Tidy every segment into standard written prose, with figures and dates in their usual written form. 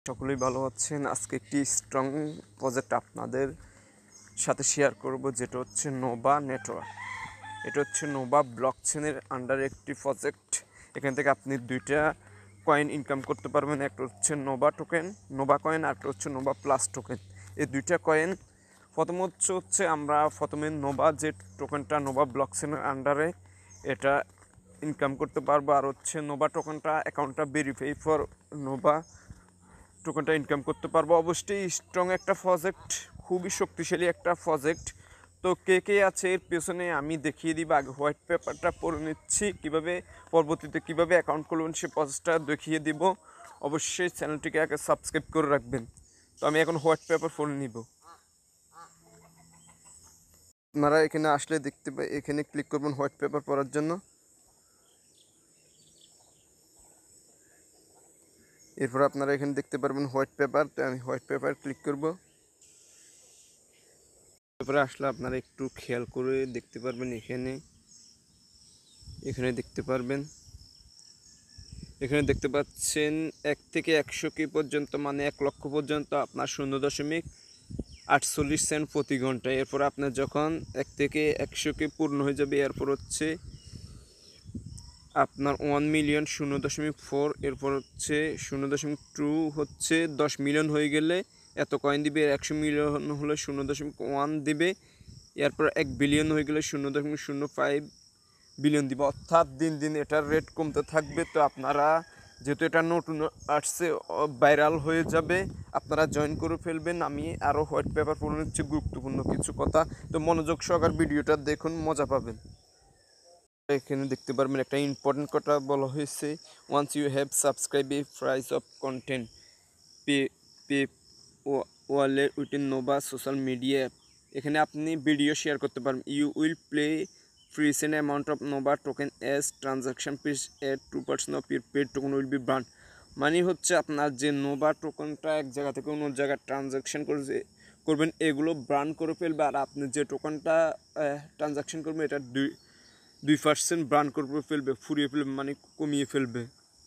সকলেই ভালো আছেন। আজকে একটি স্ট্রং প্রজেক্ট আপনাদের সাথে শেয়ার করব, যেটা হচ্ছে নোভা নেটওয়ার্ক। এটা হচ্ছে নোভা ব্লকচেনের আন্ডারে একটি প্রজেক্ট। এখান থেকে আপনি দুইটা কয়েন ইনকাম করতে পারবেন। একটা হচ্ছে নোভা টোকেন, নোভা কয়েন, আর একটা হচ্ছে নোভা প্লাস টোকেন। এই দুইটা কয়েন হচ্ছে আমরা প্রথমে নোভা যে টোকেনটা নোভা ব্লকচেনের আন্ডারে, এটা ইনকাম করতে পারবো। আর হচ্ছে নোভা টোকেনটা অ্যাকাউন্টটা ভেরিফাই ফর নোভা টোকেনটা ইনকাম করতে পারবো। অবশ্যই স্ট্রং একটা প্রজেক্ট, খুবই শক্তিশালী একটা প্রজেক্ট। তো কে কে আছে এর পেছনে আমি দেখিয়ে দিব। আগে হোয়াইট পেপারটা পড়ে নিচ্ছি, কীভাবে পরবর্তীতে কীভাবে অ্যাকাউন্ট করবেন সে প্রসেসটা দেখিয়ে দিব। অবশ্যই চ্যানেলটিকে আগে সাবস্ক্রাইব করে রাখবেন। তো আমি এখন হোয়াইট পেপার পড়ে নিব। আপনারা এখানে আসলে দেখতে পাই, এখানে ক্লিক করবেন হোয়াইট পেপার পড়ার জন্য। এরপর আপনারা এখানে দেখতে পারবেন হোয়াইট পেপার। তো আমি হোয়াইট পেপার ক্লিক করব। তারপরে আসলে আপনারা একটু খেয়াল করে দেখতে পারবেন, এখানে দেখতে পারবেন, এখানে দেখতে পাচ্ছেন 1 থেকে 100 কি পর্যন্ত, মানে 1 লক্ষ পর্যন্ত আপনার 0.48 সেন্ট প্রতি ঘন্টায়। এরপর আপনার যখন 1 থেকে 100 কি পূর্ণ হয়ে যাবে, এরপর হচ্ছে আপনার 1 মিলিয়ন 0.4, এরপর হচ্ছে 0.2 হচ্ছে 10 মিলিয়ন হয়ে গেলে এত কয়েন দিবে। 100 মিলিয়ন হলে 0.1 দিবে। এরপর 1 বিলিয়ন হয়ে গেলে 0.05 বিলিয়ন দিবে। অর্থাৎ দিন দিন এটার রেট কমতে থাকবে। তো আপনারা যেহেতু এটা নতুন আসছে, ভাইরাল হয়ে যাবে, আপনারা জয়েন করে ফেলবেন। আমি আরও হোয়াইট পেপার পড়ে নিচ্ছি, গুরুত্বপূর্ণ কিছু কথা। তো মনোযোগ সহকারে ভিডিওটা দেখুন, মজা পাবেন। এখানে দেখতে পারবেন একটা ইম্পর্টেন্ট কথা বলা হয়েছে, once you have subscribe a price of content pay pay wallet within Nova social media app. এখানে আপনি ভিডিও শেয়ার করতে পারবেন। You will play fixed amount of Nova token as transaction fees at 2% of your paid token will be burned. মানে হচ্ছে আপনার যে Nova টোকেনটা এক জায়গা থেকে অন্য জায়গায় ট্রানজাকশন করবেন, এগুলো ব্রান্ড করে ফেলবে। আর আপনি যে টোকেনটা ট্রানজাকশন করবেন, এটা 2% ব্রান্ড করে ফেলবে, ফুরিয়ে ফেলবে, মানে কমিয়ে ফেলবে।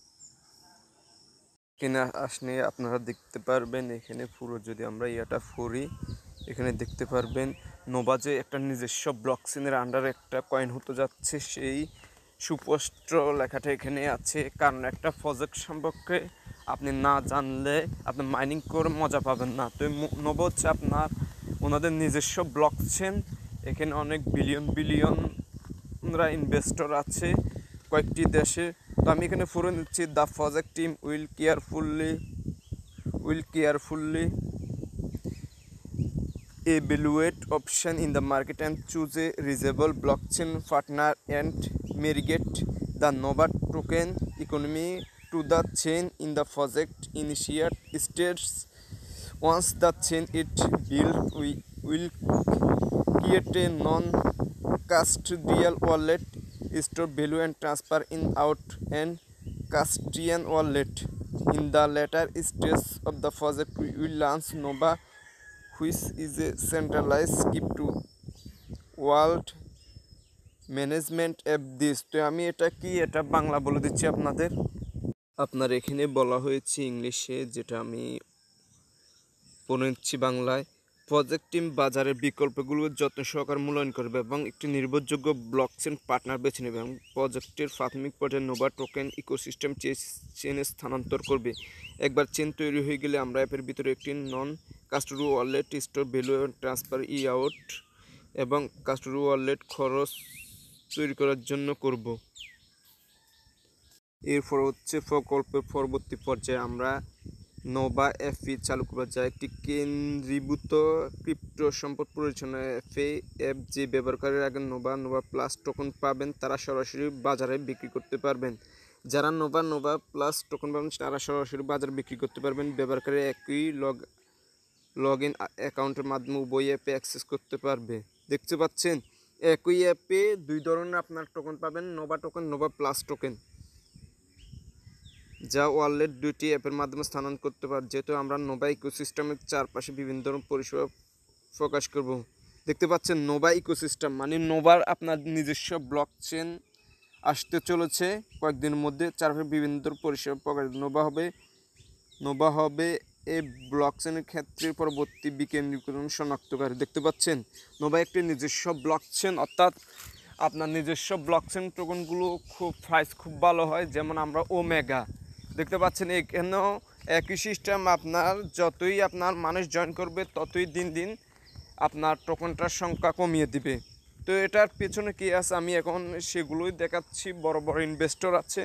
এখানে আসলে আপনারা দেখতে পারবেন, এখানে পুরো যদি আমরা এটা ফুরি, এখানে দেখতে পারবেন নোভা যে একটা নিজস্ব ব্লকচেনের আন্ডারে একটা কয়েন হতে যাচ্ছে, সেই সুস্পষ্ট লেখাটা এখানে আছে। কারণ একটা প্রজেক্ট সম্পর্কে আপনি না জানলে আপনি মাইনিং করে মজা পাবেন না। তো নোভা হচ্ছে আপনার ওনাদের নিজস্ব ব্লকচেন। এখানে অনেক বিলিয়নরা ইনভেস্টর আছে কয়েকটি দেশে। তো আমি এখানে পড়ে নিচ্ছি, the project team will carefully evaluate option in the market and choose a reasonable blockchain partner and migrate the Nova token economy to the chain in the project initiate stages. Once the chain is built, we will create a non-custodial wallet, store value and transfer in out and custodian wallet. In the later stage of the project, we will launch Nova, which is a centralized crypto wallet management app this. তো আমি এটা বাংলা বলে দিচ্ছি আপনাদের। আপনার এখানে বলা হয়েছে ইংলিশে, যেটা আমি পড়ে নিচ্ছি বাংলায়। প্রজেক্ট টিম বাজারের বিকল্পগুলো যত্ন সহকারে মূল্যায়ন করবে এবং একটি নির্ভরযোগ্য ব্লকচেন পার্টনার বেছে নেবে এবং প্রজেক্টের প্রাথমিক পর্যায়ে নোভা টোকেন ইকোসিস্টেম চেনে স্থানান্তর করবে। একবার চেন তৈরি হয়ে গেলে আমরা অ্যাপের ভিতরে একটি non custody wallet, store value এবং ট্রান্সফার আউট এবং কাস্টোডি ওয়ালেট খরচ তৈরি করার জন্য করব। এরপর হচ্ছে প্রকল্পের পরবর্তী পর্যায়ে আমরা নোভা অ্যাপি চালু করব, যা একটি কেন্দ্রীভূত ক্রিপ্টো সম্পদ পরিচালনা অ্যাপ। যে ব্যবহারকারীর আগে নোভা প্লাস টোকেন পাবেন, তারা সরাসরি বাজারে বিক্রি করতে পারবেন। যারা নোভা প্লাস টোকেন পাবেন, তারা সরাসরি বাজারে বিক্রি করতে পারবেন। ব্যবহারকারী একই লগ ইন অ্যাকাউন্টের মাধ্যমে উভয় অ্যাপে অ্যাক্সেস করতে পারবে। দেখতে পাচ্ছেন, একই অ্যাপে দুই ধরনের আপনার টোকেন পাবেন, Nova token, Nova plus token, যা ওয়ালেট দুইটি অ্যাপের মাধ্যমে স্থানান্তর করতে পারে। যেহেতু আমরা নোভা ইকোসিস্টেমের চারপাশে বিভিন্ন ধরনের পরিষেবা প্রকাশ করব। দেখতে পাচ্ছেন নোভা ইকোসিস্টেম, মানে নোভার আপনার নিজস্ব ব্লকচেন আসতে চলেছে কয়েকদিনের মধ্যে। চারপাশে বিভিন্ন ধরনের পরিষেবা প্রকাশ। নোভা হবে নোভা হবে এই ব্লকচেনের ক্ষেত্রে পরবর্তী বিকেন্দ্রীকরণ শনাক্তকারী। দেখতে পাচ্ছেন নোভা একটি নিজস্ব ব্লকচেন, অর্থাৎ আপনার নিজস্ব ব্লকচেন টোকনগুলো প্রাইস খুব ভালো হয়। যেমন আমরা ওমেগা দেখতে পাচ্ছেন, এখানেও একই সিস্টেম। আপনার যতই আপনার মানুষ জয়েন করবে ততই দিন দিন আপনার টোকনটার সংখ্যা কমিয়ে দিবে। তো এটার পেছনে কী আছে আমি এখন সেগুলোই দেখাচ্ছি। বড় বড় ইনভেস্টর আছে।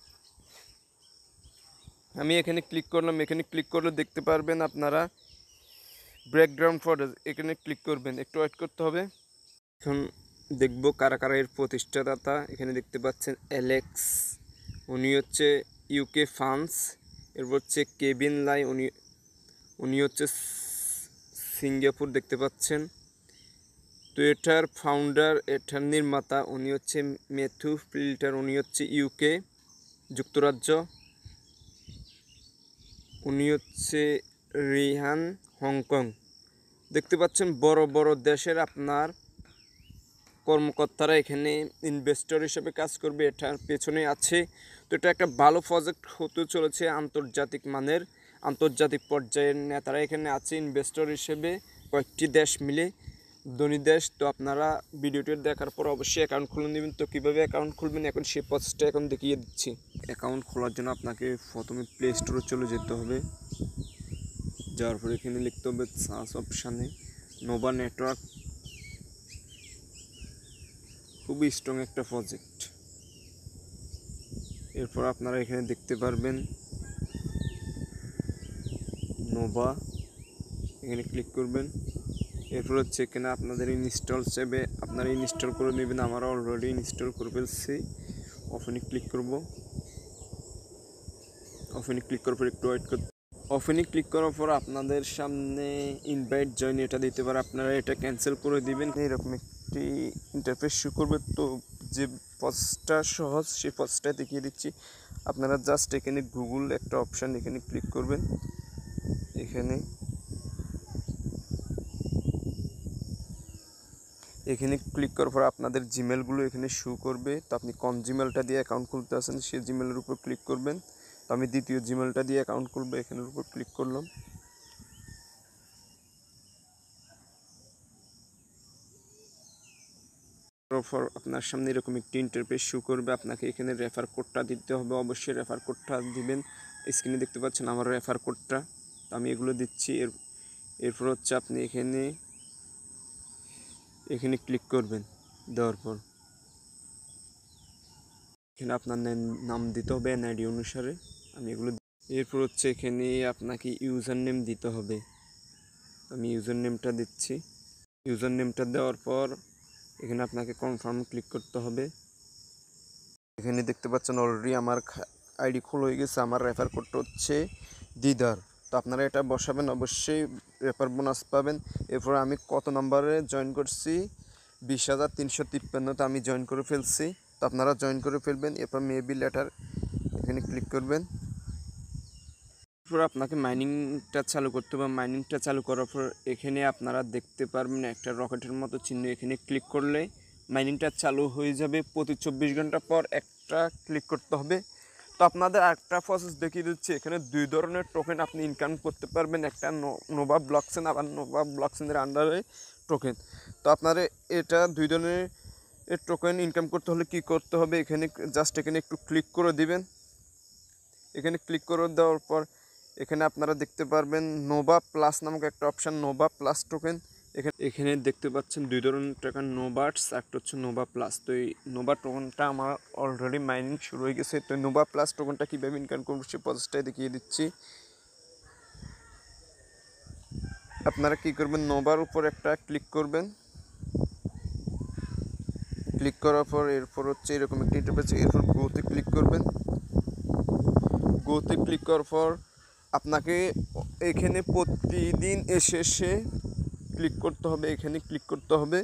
আমি এখানে ক্লিক করলাম, এখানে ক্লিক করলে দেখতে পারবেন আপনারা ব্রেকগ্রাউন্ড ফটোজ, এখানে ক্লিক করবেন, একটু ওয়েট করতে হবে। এখন দেখব কারা কারা এর প্রতিষ্ঠাতা। এখানে দেখতে পাচ্ছেন অ্যালেক্স, উনি হচ্ছে ইউকে ফান্ডস। এরপর হচ্ছে কেবিন লাই, উনি হচ্ছে সিঙ্গাপুর দেখতে পাচ্ছেন। তো এটার ফাউন্ডার, এটার নির্মাতা উনি হচ্ছে ম্যাথু ফিল্টার, উনি হচ্ছে ইউকে যুক্তরাজ্য। উনি হচ্ছে রিহান হংকং। দেখতে পাচ্ছেন বড় বড় দেশের আপনার কর্মকর্তারা এখানে ইনভেস্টর হিসেবে কাজ করবে, এটার পেছনে আছে। তো এটা একটা ভালো প্রজেক্ট হতে চলেছে, আন্তর্জাতিক মানের, আন্তর্জাতিক পর্যায়ের নেতারা এখানে আছে ইনভেস্টর হিসেবে, কয়েকটি দেশ মিলে, ধনী দেশ। তো আপনারা ভিডিওটি দেখার পর অবশ্যই অ্যাকাউন্ট খুলে নেবেন। তো কীভাবে অ্যাকাউন্ট খুলবেন এখন সেই প্রসেসটা এখন দেখিয়ে দিচ্ছি। অ্যাকাউন্ট খোলার জন্য আপনাকে প্রথমে প্লে স্টোরে চলে যেতে হবে। যাওয়ার পরে এখানে লিখতে হবে সার্চ অপশানে নোভা নেটওয়ার্ক। খুবই স্ট্রং একটা প্রজেক্ট। এরপর আপনারা এখানে দেখতে পারবেন নোভা, এখানে ক্লিক করবেন। এরপর হচ্ছে এখানে আপনাদের ইনস্টল চাইবে, আপনারা ইনস্টল করে নেবেন। আমরা অলরেডি ইনস্টল করে ফেলছি। ওপেনে ক্লিক করব। ওপেনে ক্লিক করার পর একটু ওয়েট করতে। ওপেনে ক্লিক করার পর আপনাদের সামনে ইনভাইট জয়েন এটা দিতে পারে, আপনারা এটা ক্যান্সেল করে দিবেন। এরকম একটি ইন্টারফেস শো করবে। তো যে প্রসেসটা সহজ সেই প্রসেসটা দেখিয়ে দিচ্ছি। আপনারা জাস্ট এখানে গুগল একটা অপশান, এখানে ক্লিক করবেন। এখানে ক্লিক করার পর আপনাদের জিমেলগুলো এখানে শো করবে। তো আপনি কোন জিমেলটা দিয়ে অ্যাকাউন্ট খুলতে আসেন সেই জিমেলের উপর ক্লিক করবেন। তো আমি দ্বিতীয় জিমেলটা দিয়ে অ্যাকাউন্ট খুলবো, এখানের উপর ক্লিক করলাম। তারপর আপনার সামনে এরকম একটি ইন্টারফেস শো করবে। আপনাকে এখানে রেফার কোডটা দিতে হবে, অবশ্যই রেফার কোডটা দিবেন। স্ক্রিনে দেখতে পাচ্ছেন আমার রেফার কোডটা, তো আমি এগুলো দিচ্ছি। এরপর হচ্ছে আপনি এখানে ক্লিক করবেন। দেওয়ার পর এখানে আপনার নাম দিতে হবে এনআইডি অনুসারে, আমি এগুলো। এরপর হচ্ছে এখানে আপনাকে ইউজার নেম দিতে হবে, আমি ইউজার নেমটা দিচ্ছি। ইউজার নেমটা দেওয়ার পর এখানে আপনাকে কনফার্ম ক্লিক করতে হবে। এখানে দেখতে পাচ্ছেন অলরেডি আমার আইডি খোলা হয়ে গেছে। আমার রেফার কোডটা হচ্ছে দিদার। তো আপনারা এটা বসাবেন, অবশ্যই রেফার বোনাস পাবেন। এরপর আমি কত নম্বরে জয়েন করছি, 20,353, আমি জয়েন করে ফেলছি। তো আপনারা জয়েন করে ফেলবেন। এরপর মেবি লেটার এখানে ক্লিক করবেন। এরপর আপনাকে মাইনিংটা চালু করতে হবে। মাইনিংটা চালু করার পর এখানে আপনারা দেখতে পারবেন একটা রকেটের মতো চিহ্ন, এখানে ক্লিক করলে মাইনিংটা চালু হয়ে যাবে। প্রতি 24 ঘন্টা পর একটা ক্লিক করতে হবে। তো আপনাদের আরেকটা প্রসেস দেখিয়ে দিচ্ছি। এখানে দুই ধরনের টোকেন আপনি ইনকাম করতে পারবেন, একটা নোভা ব্লকচেন, আবার নোভা ব্লকচেনের আন্ডারে টোকেন। তো আপনারা এটা দুই ধরনের টোকেন ইনকাম করতে হলে কি করতে হবে, এখানে জাস্ট এখানে একটু ক্লিক করে দিবেন। এখানে ক্লিক করে দেওয়ার পর এখানে আপনারা দেখতে পারবেন নোভা প্লাস নামক একটা অপশান, নোভা প্লাস টোকেন। এখানে দেখতে পাচ্ছেন দুই ধরনের টোকেন, নোভাটস, একটা হচ্ছে নোভা প্লাস। তো এই নোভা টোকেনটা আমার অলরেডি মাইনিং শুরু হয়ে গেছে। তো নোভা প্লাস টোকেনটা কীভাবে ইনকাম করবো সেই প্রসেসটাই দেখিয়ে দিচ্ছি। আপনারা কী করবেন, নোভার উপর একটা ক্লিক করবেন। ক্লিক করার পর এরপর হচ্ছে এরকম একটি ইন্টারফেস, এরপর গোতে ক্লিক করবেন। গোতে ক্লিক করার পর আপনাকে এখানে প্রতিদিন এসে ক্লিক করতে হবে। এখানে ক্লিক করতে হবে।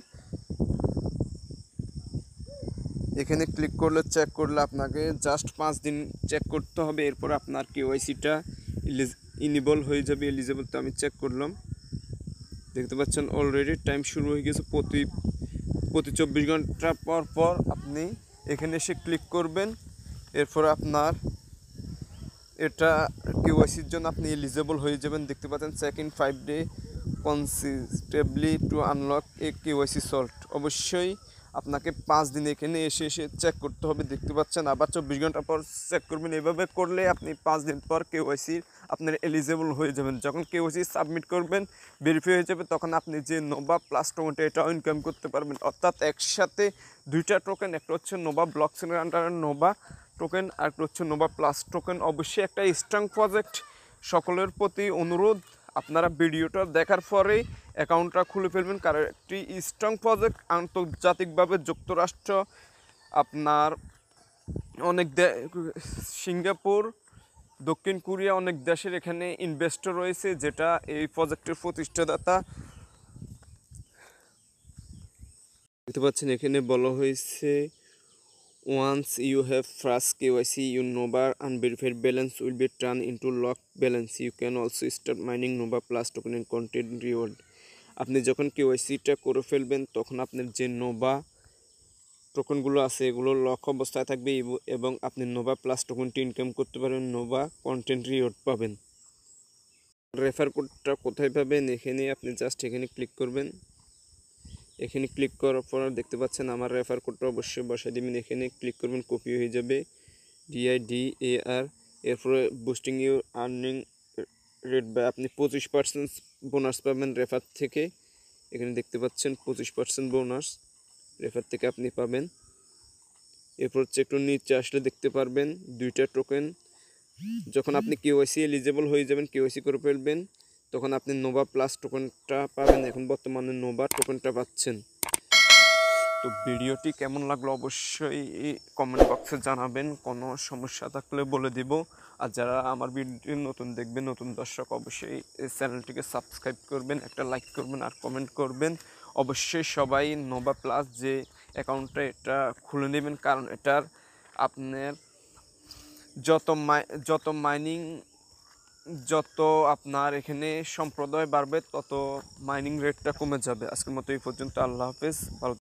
এখানে ক্লিক করলে চেক করলে আপনাকে জাস্ট 5 দিন চেক করতে হবে। এরপর আপনার কেওয়াইসিটা ইনেবল হয়ে যাবে, এলিজিবল। তো আমি চেক করলাম, দেখতে পাচ্ছেন অলরেডি টাইম শুরু হয়ে গেছে। প্রতি 24 ঘন্টা পর আপনি এখানে এসে ক্লিক করবেন। এরপর আপনার এটা কেওয়াইসির জন্য আপনি এলিজেবল হয়ে যাবেন। দেখতে পাচ্ছেন check in 5 day consistently to unlock a KYC slot. অবশ্যই আপনাকে 5 দিন এখানে এসে চেক করতে হবে। দেখতে পাচ্ছেন আবার 24 ঘন্টা পর চেক করবেন। এভাবে করলে আপনি 5 দিন পর কেওয়াইসি আপনার এলিজেবল হয়ে যাবেন। যখন কেওয়াইসি সাবমিট করবেন, ভেরিফাই হয়ে যাবে, তখন আপনি যে নোভা প্লাস টোকেনটা এটাও ইনকাম করতে পারবেন। অর্থাৎ একসাথে দুইটা টোকেন, একটা হচ্ছে নোভা ব্লকচেনের আন্ডারে নোভা টোকেন, আর একটা হচ্ছে নোভা প্লাস টোকেন। অবশ্যই একটা স্ট্রং প্রজেক্ট। সকলের প্রতি অনুরোধ, আপনারা ভিডিওটা দেখার পরেই অ্যাকাউন্টটা খুলে ফেলবেন, কারণ একটি স্ট্রং প্রজেক্ট। আন্তর্জাতিকভাবে যুক্তরাষ্ট্র, আপনার অনেক সিঙ্গাপুর, দক্ষিণ কোরিয়া, অনেক দেশের এখানে ইনভেস্টর রয়েছে, যেটা এই প্রজেক্টের প্রতিষ্ঠাতা। দেখতে পাচ্ছেন এখানে বলা হয়েছে, once you have first KYC, your Nova unverified balance will be turned into locked balance. You can also start mining Nova Plus token and content reward. আপনি যখন কেওয়াইসিটা করে ফেলবেন, তখন আপনার যে নোভা টোকেনগুলো আছে এগুলো লক অবস্থায় থাকবে, এবং আপনি নোভা প্লাস টোকেনটি ইনকাম করতে পারবেন, নোভা কন্টেন্ট রিওয়ার্ড পাবেন। রেফার কোডটা কোথায় পাবেন? এখানে আপনি জাস্ট এখানে ক্লিক করবেন। এখানে ক্লিক করার পর দেখতে পাচ্ছেন আমার রেফার কোডটা অবশ্যই বসাই দেবেন। এখানে ক্লিক করবেন, কপি হয়ে যাবে, DIDAR। এরপরে boosting your earning rate by, আপনি 25% বোনাস পাবেন রেফার থেকে। এখানে দেখতে পাচ্ছেন 25% বোনাস রেফার থেকে আপনি পাবেন। এরপর হচ্ছে একটু নিচে আসলে দেখতে পারবেন দুইটা টোকেন। যখন আপনি কেওয়াইসি এলিজেবল হয়ে যাবেন, কেওয়াইসি করে ফেলবেন, তখন আপনি নোভা প্লাস টোকেনটা পাবেন। এখন বর্তমানে নোভা টোকেনটা পাচ্ছেন। তো ভিডিওটি কেমন লাগলো অবশ্যই কমেন্ট বক্সে জানাবেন। কোনো সমস্যা থাকলে বলে দিব। আর যারা আমার ভিডিও নতুন দেখবেন, নতুন দর্শক, অবশ্যই এই চ্যানেলটিকে সাবস্ক্রাইব করবেন, একটা লাইক করবেন আর কমেন্ট করবেন। অবশ্যই সবাই নোভা প্লাস যে অ্যাকাউন্টটা এটা খুলে নেবেন, কারণ এটার আপনার যত মাইনিং, যত আপনার এখানে সম্প্রদায় বাড়বে, তত মাইনিং রেটটা কমে যাবে। আজকের মতো এই পর্যন্ত। আল্লাহ হাফেজ, ভালো।